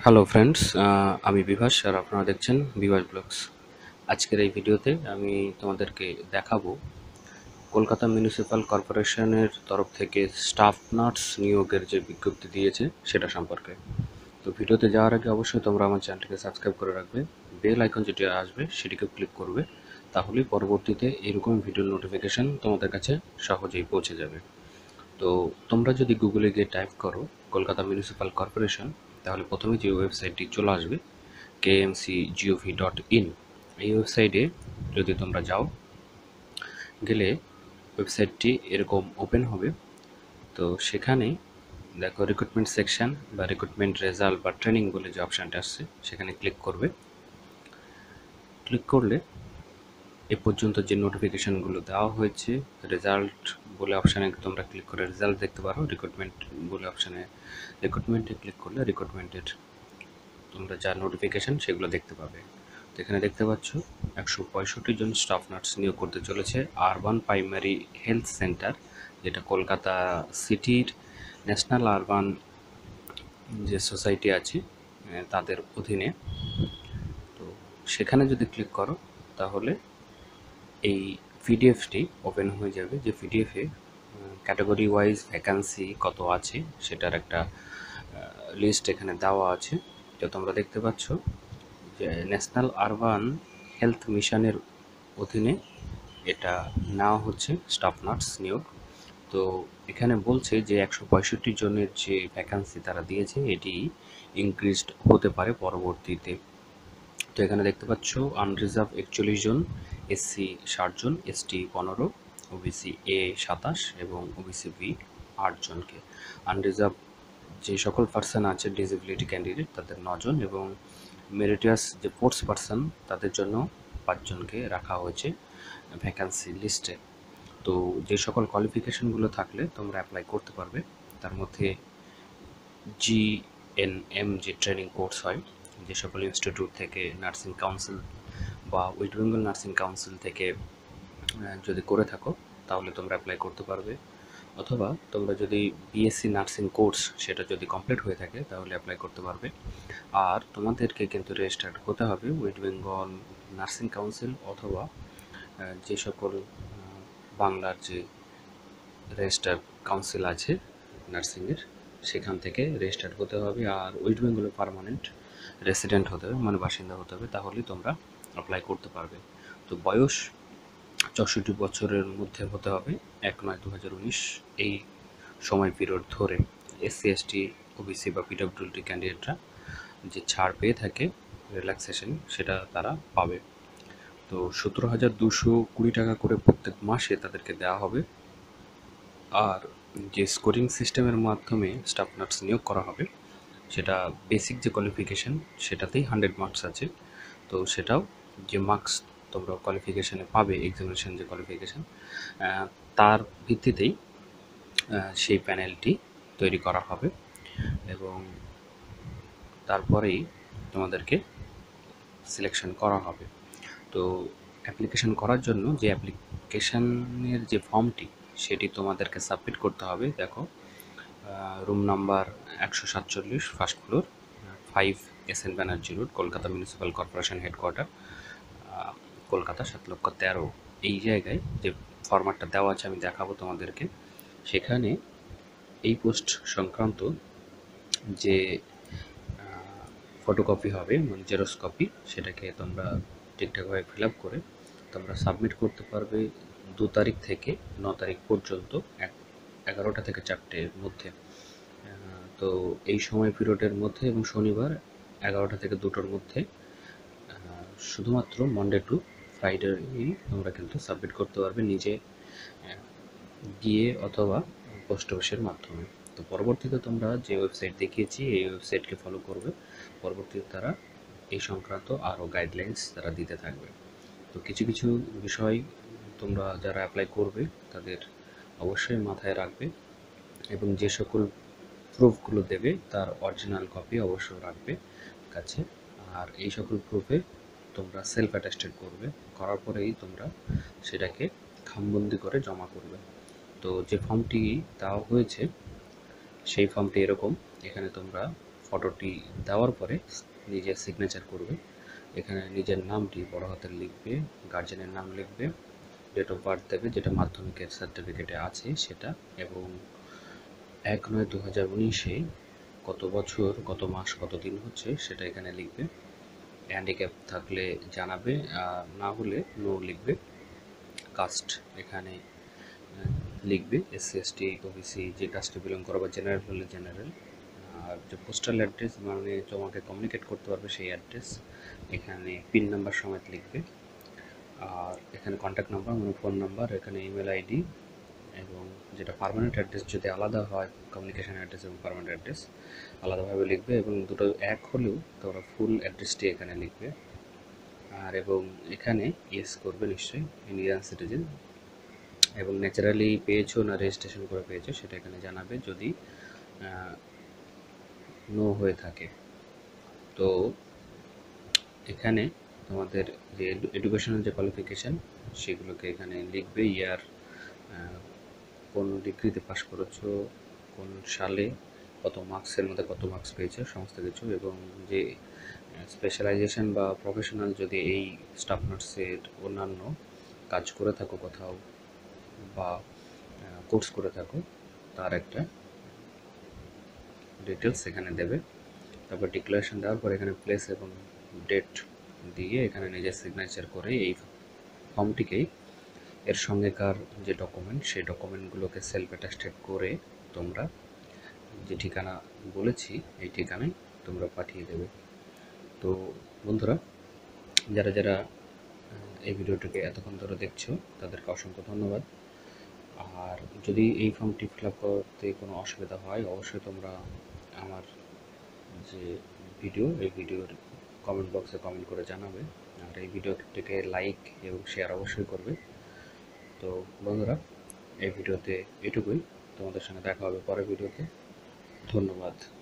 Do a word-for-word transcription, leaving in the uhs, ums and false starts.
Hello friends, আমি বিভাস আর আপনারা দেখছেন বিভাস ব্লগস। আজকের এই ভিডিওতে আমি তোমাদেরকে দেখাবো কলকাতা মিউনিসিপ্যাল কর্পোরেশনের তরফ থেকে স্টাফ নার্স নিয়োগের যে বিজ্ঞপ্তি দিয়েছে সেটা সম্পর্কে। তো ভিডিওতে যাওয়ার আগে অবশ্যই তোমরা আমার চ্যানেলটিকে সাবস্ক্রাইব করে রাখবে, বেল আইকন যেটি আসবে সেটিকে ক্লিক করবে, তাহলেই পরবর্তীতে এরকম ভিডিওর নোটিফিকেশান তোমাদের কাছে সহজেই পৌঁছে যাবে। তো তোমরা যদি গুগলে গিয়ে টাইপ করো কলকাতা মিউনিসিপ্যাল কর্পোরেশন, তাহলে প্রথমে যে ওয়েবসাইটটি চলে আসবে K M C gov dot in. এই ওয়েবসাইটে যদি তোমরা যাও, গেলে ওয়েবসাইটটি এরকম ওপেন হবে। তো সেখানে দেখো রিক্রুটমেন্ট সেকশন বা রিক্রুটমেন্ট রেজাল্ট বা ট্রেনিং বলে যে অপশানটা আসছে সেখানে ক্লিক করবে। ক্লিক করলে এ পর্যন্ত যে নোটিফিকেশানগুলো দেওয়া হয়েছে, রেজাল্ট বলে অপশানে তোমরা ক্লিক করে রেজাল্ট দেখতে পারো। রিক্রুটমেন্ট বলে অপশানে রিক্রুটমেন্টে ক্লিক করলে রিক্রুটমেন্টের তোমরা যা নোটিফিকেশান সেগুলো দেখতে পাবে। তো এখানে দেখতে পাচ্ছ একশো পঁয়ষট্টি জন স্টাফ নার্স নিয়োগ করতে চলেছে আরবান প্রাইমারি হেলথ সেন্টার, যেটা কলকাতা সিটির ন্যাশনাল আরবান যে সোসাইটি আছে তাদের অধীনে। তো সেখানে যদি ক্লিক করো তাহলে এই পিডিএফটি ওপেন হয়ে যাবে, যে পিডিএফে ক্যাটাগরি ওয়াইজ ভ্যাকান্সি কত আছে সেটার একটা লিস্ট এখানে দেওয়া আছে। তো তোমরা দেখতে পাচ্ছ যে ন্যাশনাল আরবান হেলথ মিশনের অধীনে এটা নেওয়া হচ্ছে স্টাফ নার্স নিয়োগ। তো এখানে বলছে যে একশো পঁয়ষট্টি জনের যে ভ্যাকান্সি তারা দিয়েছে এটি ইনক্রিজড হতে পারে পরবর্তীতে। তো এখানে দেখতে পাচ্ছ আনরিজার্ভ একচল্লিশ জন, এসসি ষাট জন, এসটি পনেরো, ওবিসি এ সাতাশ এবং ওবিসি বি আট জনকে। আনরিজার্ভ যে সকল পার্সন আছে ডিসেবিলিটি ক্যান্ডিডেট তাদের নজন, এবং মেরিটিয়াস যে ফোর্স পার্সন তাদের জন্য পাঁচজনকে রাখা হয়েছে ভ্যাকান্সি লিস্টে। তো যে সকল কোয়ালিফিকেশনগুলো থাকলে তোমরা অ্যাপ্লাই করতে পারবে, তার মধ্যে জি এন এম যে ট্রেনিং কোর্স হয়, যে সকল ইনস্টিটিউট থেকে নার্সিং কাউন্সিল বা ওয়েস্ট বেঙ্গল নার্সিং কাউন্সিল থেকে যদি করে থাকো তাহলে তোমরা অ্যাপ্লাই করতে পারবে, অথবা তোমরা যদি বিএসসি নার্সিং কোর্স সেটা যদি কমপ্লিট হয়ে থাকে তাহলে অ্যাপ্লাই করতে পারবে। আর তোমাদেরকে কিন্তু রেজিস্টার্ড হতে হবে ওয়েস্ট বেঙ্গল নার্সিং কাউন্সিল অথবা যে সকল বাংলার যে রেজিস্টার কাউন্সিল আছে নার্সিংয়ের সেখান থেকে রেজিস্টার্ড হতে হবে, আর ওয়েস্ট বেঙ্গলে পার্মানেন্ট রেসিডেন্ট হতে হবে, মানে বাসিন্দা হতে হবে, তাহলেই তোমরা অ্যাপ্লাই করতে পারবে। তো বয়স চৌষট্টি বছরের মধ্যে হতে হবে, এক নয় দু হাজার উনিশ এই সময় পিরিয়ড ধরে। এসসি এসটি ওবিসি বা পিডব্লিউডি ক্যান্ডিডেটরা যে ছাড় পেয়ে থাকে রিল্যাক্সেশন সেটা তারা পাবে। তো সতেরো হাজার দুশো কুড়ি টাকা করে প্রত্যেক মাসে তাদেরকে দেওয়া হবে। আর যে স্কোরিং সিস্টেমের মাধ্যমে স্টাফ নার্স নিয়োগ করা হবে সেটা বেসিক যে কোয়ালিফিকেশান সেটাতেই হান্ড্রেড মার্কস আছে। তো সেটাও যে মার্কস তোমরা কোয়ালিফিকেশানে পাবে, এক্সামিনেশান যে কোয়ালিফিকেশান তার ভিত্তিতেই সেই প্যানেলটি তৈরি করা হবে, এবং তারপরেই তোমাদেরকে সিলেকশন করা হবে। তো অ্যাপ্লিকেশান করার জন্য যে অ্যাপ্লিকেশানের যে ফর্মটি সেটি তোমাদেরকে সাবমিট করতে হবে। দেখো রুম নাম্বার একশো সাতচল্লিশ, first floor, five S N Banerjee road, Kolkata municipal corporation headquarter, Kolkata সাত লক্ষ তেরো। এই জায়গায় যে ফরম্যাটটা দেওয়া আছে আমি দেখাবো তোমাদেরকে। সেখানে এই পোস্ট সংক্রান্ত যে ফটোকপি হবে মানে জেরক্স কপি, সেটাকে তোমরা ঠিকঠাকভাবে ফিল আপ করে তোমরা সাবমিট করতে পারবে দু তারিখ থেকে ন তারিখ পর্যন্ত, এক এগারোটা থেকে চারটের মধ্যে। তো এই সময় পিরিয়ডের মধ্যে এবং শনিবার এগারোটা থেকে দুটোর মধ্যে, শুধুমাত্র মনডে টু ফ্রাইডেই তোমরা কিন্তু সাবমিট করতে পারবে নিজে গিয়ে অথবা পোস্ট অফিসের মাধ্যমে। তো পরবর্তীতে তোমরা যে ওয়েবসাইট দেখিয়েছি এই ওয়েবসাইটকে ফলো করবে, পরবর্তীতে তারা এই সংক্রান্ত আরও গাইডলাইন্স তারা দিতে থাকবে। তো কিছু কিছু বিষয় তোমরা যারা অ্যাপ্লাই করবে তাদের অবশ্যই মাথায় রাখবে, এবং যে সকল প্রুফগুলো দেবে তার অরিজিনাল কপি অবশ্যই রাখবে কাছে। আর এই সকল প্রুফে তোমরা সেলফ অ্যাটেস্টেড করবে, করার পরেই তোমরা সেটাকে খামবন্দি করে জমা করবে। তো যে ফর্মটি দেওয়া হয়েছে সেই ফর্মটি এরকম, এখানে তোমরা ফটোটি দেওয়ার পরে নিজের সিগনেচার করবে। এখানে নিজের নামটি বড় হাতের লিখবে, গার্জেনের নাম লিখবে, ডেট অফ বার্থ দেবে যেটা মাধ্যমিকের সার্টিফিকেটে আছে সেটা, এবং এক নয় দু হাজার উনিশে কত বছর, কত মাস, কত দিন হচ্ছে সেটা এখানে লিখবে। হ্যান্ডিক্যাপ থাকলে জানাবে, না হলে নো লিখবে। কাস্ট এখানে লিখবে, এসসি এসটি ওবিসি যে কাস্টে বিলং করো, বা জেনারেল হলে জেনারেল। আর যে পোস্টাল অ্যাড্রেস মানে তোমাকে কমিউনিকেট করতে পারবে সেই অ্যাড্রেস এখানে পিন নাম্বার সমেত লিখবে। আর এখানে কন্ট্যাক্ট নাম্বার মানে ফোন নাম্বার, এখানে ইমেল আইডি, এবং যেটা পার্মানেন্ট অ্যাড্রেস যদি আলাদা হয়, কমিউনিকেশন অ্যাড্রেস এবং পার্মানেন্ট অ্যাড্রেস আলাদাভাবে লিখবে, এবং দুটো এক হলেও তোমরা ফুল অ্যাড্রেসটি এখানে লিখবে। আর এবং এখানে ইয়েস করবে নিশ্চয়ই, ইন্ডিয়ান সিটিজেন, এবং ন্যাচারালি পেয়েছো না রেজিস্ট্রেশন করে পেয়েছো সেটা এখানে জানাবে যদি নো হয়ে থাকে। তো এখানে তোমাদের যে এডুকেশনাল যে কোয়ালিফিকেশান সেগুলোকে এখানে লিখবে, ইয়ার, কোন ডিগ্রিতে পাস করেছো, কোন সালে, কত মার্কসের মধ্যে কত মার্কস পেয়েছো, সমস্ত কিছু, এবং যে স্পেশালাইজেশন বা প্রফেশনাল যদি এই স্টাফ নার্সের অন্যান্য কাজ করে থাকো কোথাও বা কোর্স করে থাকো তার একটা ডিটেলস এখানে দেবে। তারপর ডিক্লারেশন দেওয়ার পর এখানে প্লেস এবং ডেট দিয়ে এখানে নিজের সিগনেচার করে এই ফর্মটিকেই এর সঙ্গেকার যে ডকুমেন্ট সেই ডকুমেন্টগুলোকে সেলফ অ্যাটাস্টেড করে তোমরা যে ঠিকানা বলেছি এই ঠিকানায় তোমরা পাঠিয়ে দেবে। তো বন্ধুরা, যারা যারা এই ভিডিওটিকে এতক্ষণ ধরে দেখছো তাদেরকে অসংখ্য ধন্যবাদ। আর যদি এই ফর্মটি ফিল আপ করতে কোনো অসুবিধা হয় অবশ্যই তোমরা আমার যে ভিডিও এই ভিডিওর কমেন্ট বক্সে কমেন্ট করে জানাবে, আর এই ভিডিওটিকে লাইক এবং শেয়ার অবশ্যই করবে। তো বন্ধুরা, এই ভিডিওতে এটুকুই, তোমাদের সঙ্গে দেখা হবে পরের ভিডিওতে। ধন্যবাদ।